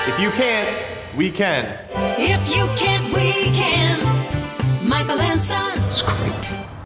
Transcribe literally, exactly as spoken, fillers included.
If you can't, we can. If you can't, we can. Michael and Son. It's great.